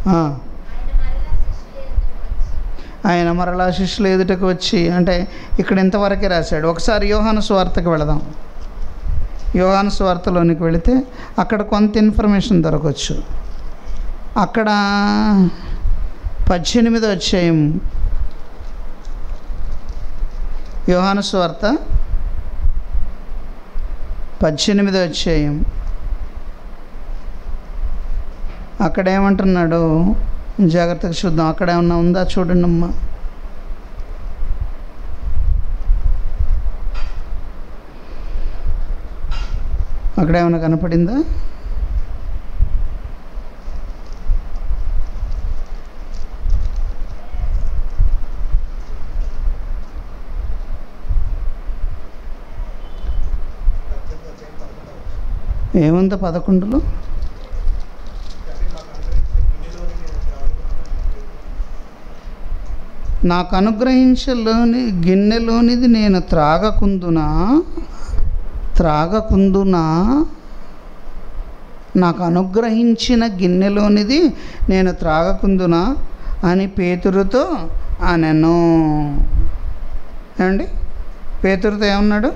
ఆయన మరలా శిష్యుల ఎదుటకు వచ్చి, అంటే ఇక్కడ ఇంతవరకే రాశాడు. ఒకసారి యోహాను సువార్తకు వెళదాం. యోహాను సువార్తలోనికి వెళితే అక్కడ కొంత ఇన్ఫర్మేషన్ దొరకవచ్చు. అక్కడ పద్దెనిమిదో అధ్యాయం, యోహాను సువార్త పద్దెనిమిదో అధ్యాయం, అక్కడ ఏమంటున్నాడు జాగ్రత్తగా చూద్దాం. అక్కడ ఏమన్నా ఉందా చూడండి అమ్మా. అక్కడ ఏమన్నా కనపడిందా? ఏముందో పదకొండులో? నాకు అనుగ్రహించలోని గిన్నెలోనిది నేను త్రాగకుందునా త్రాగకుందునా నాకు అనుగ్రహించిన గిన్నెలోనిది నేను త్రాగకుందునా అని పేతురుతో అనెను. ఏమండి? పేతురుతో ఏమన్నాడు?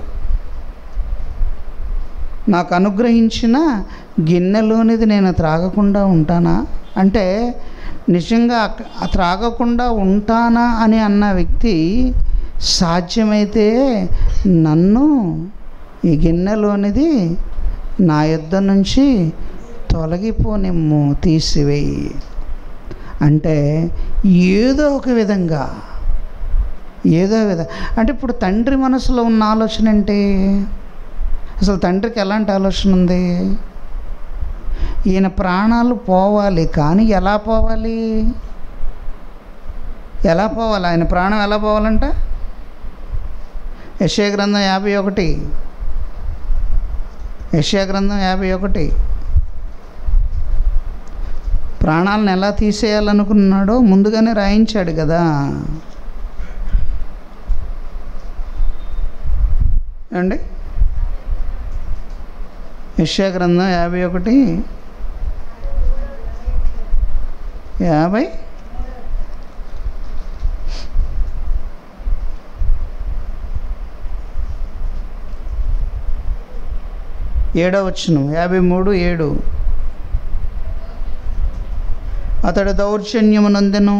నాకు అనుగ్రహించిన గిన్నెలోనిది నేను త్రాగకుండా ఉంటానా? అంటే నిజంగా త్రాగకుండా ఉంటానా అని అన్న వ్యక్తి సాధ్యమైతే నన్ను ఈ గిన్నెలోనిది నా యొద్ద నుంచి తొలగిపోనిమ్ము, తీసివేయి. అంటే ఏదో ఒక విధంగా ఏదో విధంగా అంటే ఇప్పుడు తండ్రి మనసులో ఉన్న ఆలోచన ఏంటి? అసలు తండ్రికి ఎలాంటి ఆలోచన ఉంది? ఈయన ప్రాణాలు పోవాలి, కానీ ఎలా పోవాలి? ఎలా పోవాలి? ఆయన ప్రాణం ఎలా పోవాలంట? యెషయా గ్రంథం యాభై ఒకటి యెషయా గ్రంథం యాభై ఒకటి ప్రాణాలను ఎలా తీసేయాలనుకున్నాడో ముందుగానే రాయించాడు కదా. అండి యెషయా గ్రంథం యాభై ఒకటి యాభై ఏడో వచ్చును, యాభై మూడు ఏడు. అతడు దౌర్జన్యమునందెను,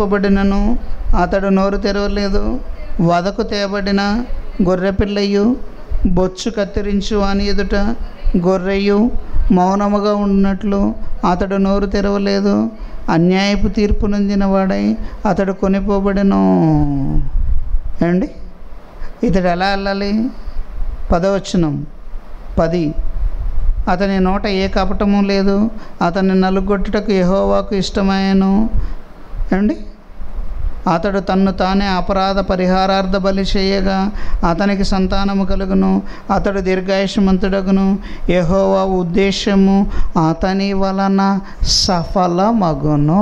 బాధింపబడినను అతడు నోరు తెరవలేదు. వదకు తేబడిన గొర్రెపిల్లయు బొచ్చు కత్తిరించు అని ఎదుట గొర్రెయు మౌనముగా ఉన్నట్లు అతడు నోరు తెరవలేదు. అన్యాయపు తీర్పు నొందిన వాడై అతడు కొనిపోబడెను. ఏమండి, ఇతడు ఎలా వెళ్ళాలి? పదవచనం పది, అతని నోట ఏ కపటము లేదు, అతన్ని నలుగొట్టుటకు యెహోవాకు ఇష్టమాయెను. ఏమండి, అతడు తన్ను తానే అపరాధ పరిహారార్థ బలి చేయగా అతనికి సంతానము కలుగును, అతడు దీర్ఘాయుష్మంతుడగును. యెహోవా ఉద్దేశము అతని వలన సఫలమగును.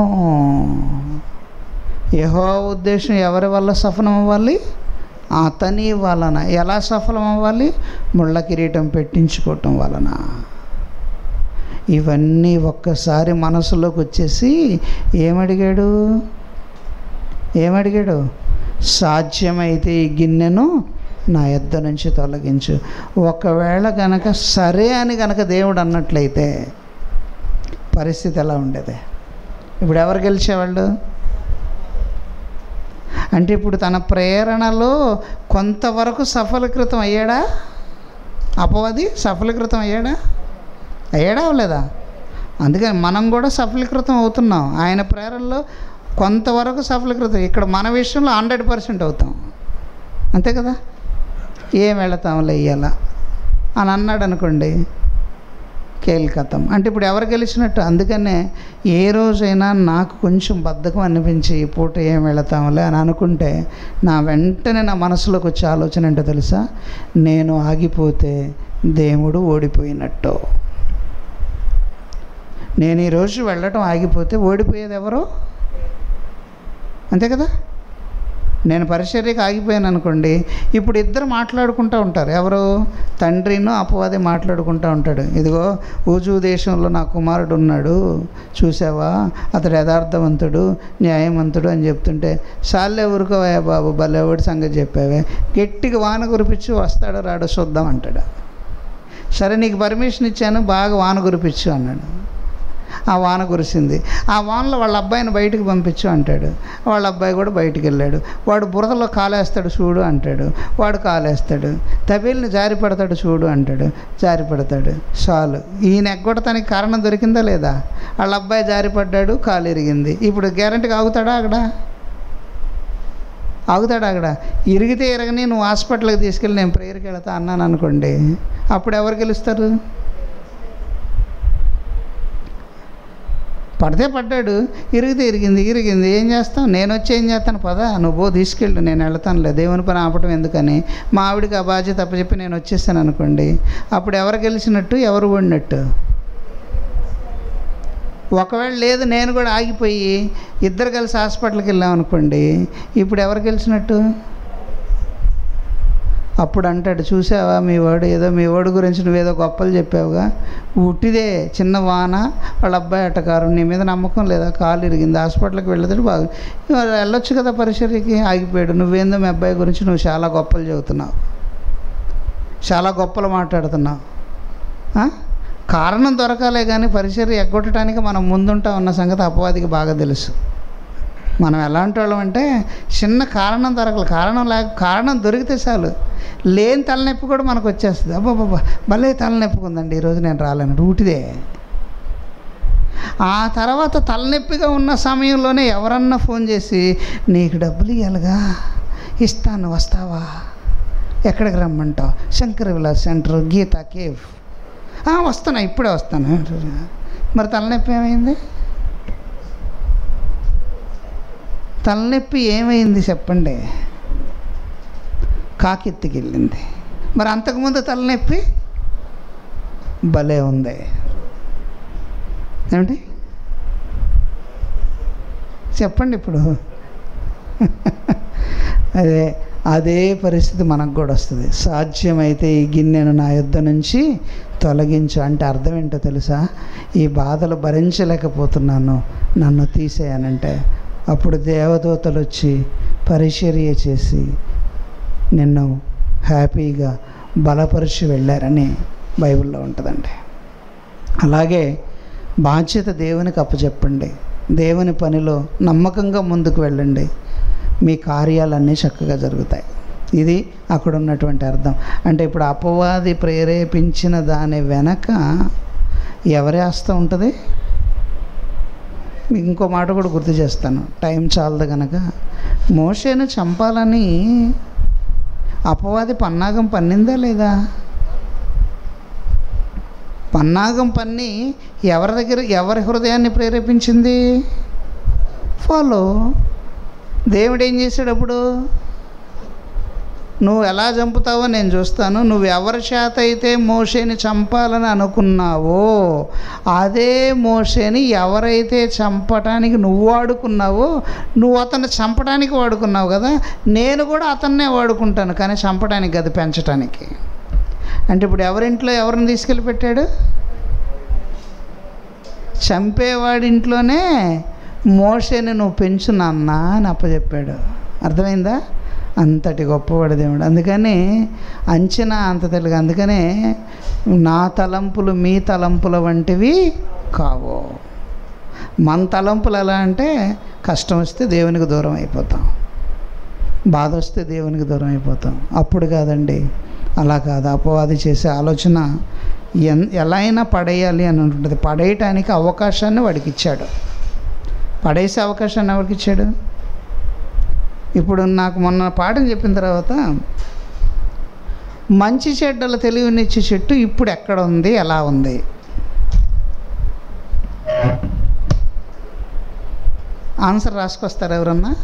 యెహోవా ఉద్దేశం ఎవరి వల్ల సఫలం అవ్వాలి? అతని వలన. ఎలా సఫలం అవ్వాలి? ముళ్ళ కిరీటం పెట్టించుకోవటం వలన. ఇవన్నీ ఒక్కసారి మనసులోకి వచ్చేసి ఏమడిగాడు? ఏమడిగాడు? సాధ్యమైతే ఈ గిన్నెను నా యొద్ద నుంచి తొలగించు. ఒకవేళ గనక సరే అని గనక దేవుడు అన్నట్లయితే పరిస్థితి ఎలా ఉండేది? ఇప్పుడు ఎవరు గెలిచేవాళ్ళు? అంటే ఇప్పుడు తన ప్రేరణలో కొంతవరకు సఫలీకృతం అయ్యాడా? అపవాది సఫలీకృతం అయ్యాడా? అయ్యాడా అవలేదా? అందుకని మనం కూడా సఫలీకృతం అవుతున్నాం. ఆయన ప్రేరణలో కొంతవరకు సఫలీకృతం. ఇక్కడ మన విషయంలో హండ్రెడ్ పర్సెంట్ అవుతాం, అంతే కదా. ఏం వెళతాంలే ఇయ్యాల అని అన్నాడు అనుకోండి, కేల్కతం. అంటే ఇప్పుడు ఎవరు గెలిచినట్టు? అందుకనే ఏ రోజైనా నాకు కొంచెం బద్ధకం అనిపించి ఈ పూట ఏం వెళతాంలే అని అనుకుంటే నా వెంటనే నా మనసులోకి వచ్చే ఆలోచన ఏంటో తెలుసా? నేను ఆగిపోతే దేవుడు ఓడిపోయినట్టు. నేను ఈరోజు వెళ్ళటం ఆగిపోతే ఓడిపోయేది ఎవరో? అంతే కదా. నేను పరిచర్యకి ఆగిపోయాను అనుకోండి, ఇప్పుడు ఇద్దరు మాట్లాడుకుంటూ ఉంటారు. ఎవరు? తండ్రిను అపవాది మాట్లాడుకుంటూ ఉంటాడు. ఇదిగో ఊజు దేశంలో నా కుమారుడు ఉన్నాడు, చూసావా, అతడు యథార్థవంతుడు న్యాయవంతుడు అని చెప్తుంటే, సాల్లే ఊరుకోవా బాబు, భలేవాడి సంగతి చెప్పావే, గట్టిగా వాన కురిపించు, వస్తాడో రాడో చూద్దాం అంటాడు. సరే నీకు పర్మిషన్ ఇచ్చాను, బాగా వాన కురిపించు అన్నాడు. ఆ వాన కురిసింది. ఆ వానలో వాళ్ళ అబ్బాయిని బయటికి పంపించు అంటాడు. వాళ్ళ అబ్బాయి కూడా బయటికి వెళ్ళాడు. వాడు బురదలో కాలేస్తాడు చూడు అంటాడు. వాడు కాలేస్తాడు. తబేలుని జారి పడతాడు చూడు అంటాడు. జారి పడతాడు. చాలు. ఈయన ఎగ్గొడటానికి కారణం దొరికిందా లేదా? వాళ్ళ అబ్బాయి జారి పడ్డాడు, కాలు ఇరిగింది. ఇప్పుడు గ్యారంటీగా ఆగుతాడా అక్కడ? ఆగుతాడా అక్కడ? ఇరిగితే ఇరగని నువ్వు హాస్పిటల్కి తీసుకెళ్ళి నేను ప్రేయర్కి వెళతా అన్నాను అనుకోండి, అప్పుడు ఎవరు గెలుస్తారు? పడితే పడ్డాడు, ఇరిగితే ఇరిగింది ఇరిగింది ఏం చేస్తాం? నేను వచ్చి ఏం చేస్తాను? పదా నువ్వు పో, తీసుకెళ్ళు, నేను వెళ్తానులే, దేవుని పని ఆపటం ఎందుకని. మా ఆవిడికి ఆ బాధ్యత అప్పచెప్పి నేను వచ్చేసాను అనుకోండి, అప్పుడు ఎవరు గెలిచినట్టు, ఎవరు ఓడినట్టు? ఒకవేళ లేదు నేను కూడా ఆగిపోయి ఇద్దరు కలిసి హాస్పిటల్కి వెళ్ళాం అనుకోండి, ఇప్పుడు ఎవరు గెలిచినట్టు? అప్పుడు అంటాడు, చూసావా మీ వాడు ఏదో, మీ వాడు గురించి నువ్వేదో గొప్పలు చెప్పావుగా, ఉట్టిదే చిన్న వాన, వాళ్ళ అబ్బాయి అట్టకారు, నీ మీద నమ్మకం లేదా, కాలు ఇరిగింది, హాస్పిటల్కి వెళ్ళతాడు, బాగా వెళ్ళొచ్చు కదా పరిచర్యకి, ఆగిపోయాడు. నువ్వేందో మీ అబ్బాయి గురించి నువ్వు చాలా గొప్పలు చెబుతున్నావు, చాలా గొప్పలు మాట్లాడుతున్నావు. కారణం దొరకాలే కానీ పరిచర్య ఎగ్గొట్టడానికి మనం ముందుంటా ఉన్న సంగతి అపవాదికి బాగా తెలుసు. మనం ఎలాంటి వాళ్ళం అంటే చిన్న కారణం దొరకదు, కారణం లేక కారణం దొరికితే చాలు, లేని తలనొప్పి కూడా మనకు వచ్చేస్తుంది. అబ్బాబ్బా భలే తలనొప్పి ఉందండి ఈరోజు నేను రాలేను, ఊటిదే. ఆ తర్వాత తలనొప్పిగా ఉన్న సమయంలోనే ఎవరన్నా ఫోన్ చేసి నీకు డబ్బులు ఇవ్వాలిగా, ఇస్తాను వస్తావా, ఎక్కడికి రమ్మంటావు, శంకర విలాస్ సెంటర్, గీతా కేవ్, వస్తాను ఇప్పుడే వస్తాను. మరి తలనొప్పి ఏమైంది? తలనొప్పి ఏమైంది చెప్పండి? కాకెత్తికి వెళ్ళింది. మరి అంతకుముందు తలనొప్పి భలే ఉంది ఏమిటి చెప్పండి ఇప్పుడు? అదే అదే పరిస్థితి మనకు కూడా వస్తుంది. సాధ్యమైతే ఈ గిన్నెను నా యొద్ద నుంచి తొలగించు అంటే అర్థం ఏంటో తెలుసా? ఈ బాధలు భరించలేకపోతున్నాను, నన్ను తీసేయనంటే అప్పుడు దేవదూతలు వచ్చి పరిచర్య చేసి నిన్ను హ్యాపీగా బలపరిచి వెళ్ళారని బైబిల్లో ఉంటుందండి. అలాగే బాధ్యత దేవునికి అప్పచెప్పండి, దేవుని పనిలో నమ్మకంగా ముందుకు వెళ్ళండి, మీ కార్యాలన్నీ చక్కగా జరుగుతాయి. ఇది అక్కడ ఉన్నటువంటి అర్థం. అంటే ఇప్పుడు అపవాది ప్రేరేపించిన దాని వెనక ఎవరి హస్తం ఉంటుంది? మీకు ఇంకో మాట కూడా గుర్తు చేస్తాను, టైం చాలదు కనుక. మోషేను చంపాలని అపవాది పన్నాగం పన్నిందా లేదా? పన్నాగం పన్ని ఎవరి దగ్గర, ఎవరి హృదయాన్ని ప్రేరేపించింది? ఫాలో. దేవుడు ఏం చేశాడు అప్పుడు? నువ్వు ఎలా చంపుతావో నేను చూస్తాను, నువ్వు ఎవరి చేత అయితే మోషేని చంపాలని అనుకున్నావో అదే మోషేని ఎవరైతే చంపటానికి నువ్వు వాడుకున్నావో, నువ్వు అతన్ని చంపడానికి వాడుకున్నావు కదా, నేను కూడా అతన్నే వాడుకుంటాను, కానీ చంపడానికి కాదు, పెంచడానికి. అంటే ఇప్పుడు ఎవరింట్లో ఎవరిని తీసుకెళ్ళి పెట్టాడు? చంపేవాడింట్లోనే మోషేని నువ్వు పెంచు నాన్న అని అప్పచెప్పాడు. అర్థమైందా? అంతటి గొప్పవాడు దేవుడు. అందుకని అంచనా అంత తెలుగు. అందుకనే నా తలంపులు మీ తలంపుల వంటివి కావు. మన తలంపులు ఎలా అంటే, కష్టం వస్తే దేవునికి దూరం అయిపోతాం, బాధ వస్తే దేవునికి దూరం అయిపోతాం. అప్పుడు కాదండి, అలా కాదు. అపవాది చేసే ఆలోచన ఎన్ ఎలా అయినా పడేయాలి అని ఉంటుంది. పడేయటానికి అవకాశాన్ని వాడికి ఇచ్చాడు. పడేసే అవకాశాన్ని ఎవరికి ఇచ్చాడు? ఇప్పుడు నాకు మొన్న పాఠం చెప్పిన తర్వాత, మంచి చెడ్డల తెలివినిచ్చే చెట్టు ఇప్పుడు ఎక్కడ ఉంది, ఎలా ఉంది? ఆన్సర్ రాసుకొస్తారు ఎవరన్నా?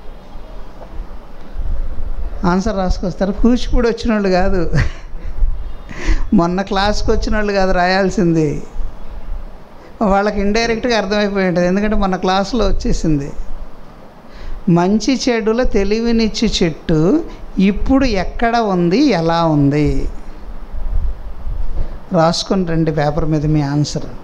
ఆన్సర్ రాసుకొస్తారు. కూచిపూడి వచ్చిన వాళ్ళు కాదు, మొన్న క్లాస్కి వచ్చిన వాళ్ళు కాదు రాయాల్సింది. వాళ్ళకి ఇండైరెక్ట్గా అర్థమైపోయి ఉంటుంది, ఎందుకంటే మన క్లాసులో వచ్చేసింది. మంచి చెడుల తెలివినిచ్చి చెట్టు ఇప్పుడు ఎక్కడ ఉంది, ఎలా ఉంది? రాసుకొని రండి పేపర్ మీద మీ ఆన్సర్.